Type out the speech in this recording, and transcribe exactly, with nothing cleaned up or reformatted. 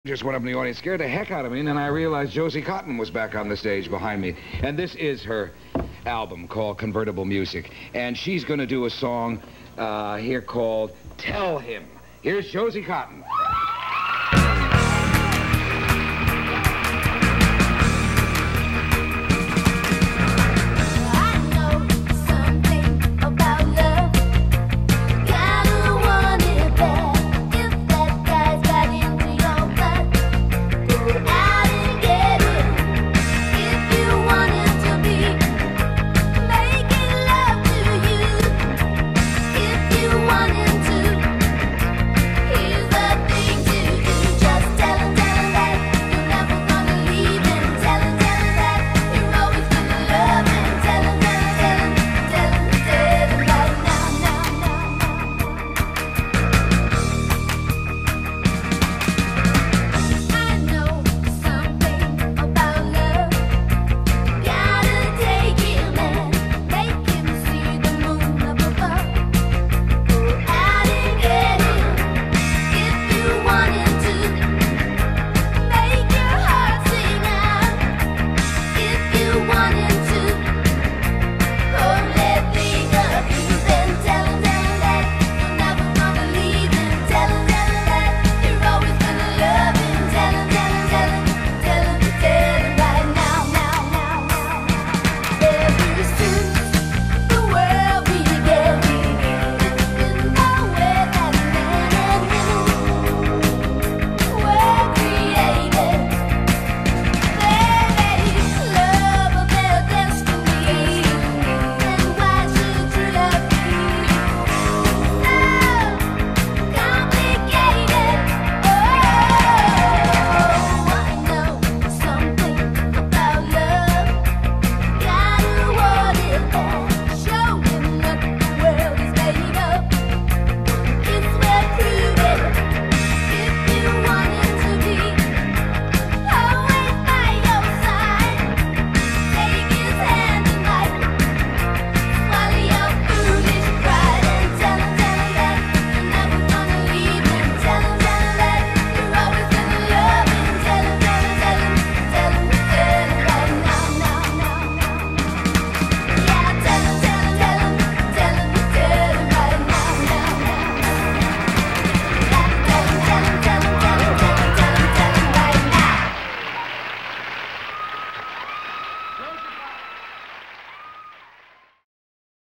Just went up in the audience, scared the heck out of me, and then I realized Josie Cotton was back on the stage behind me. And this is her album called Convertible Music. And she's going to do a song uh, here called Tell Him. Here's Josie Cotton.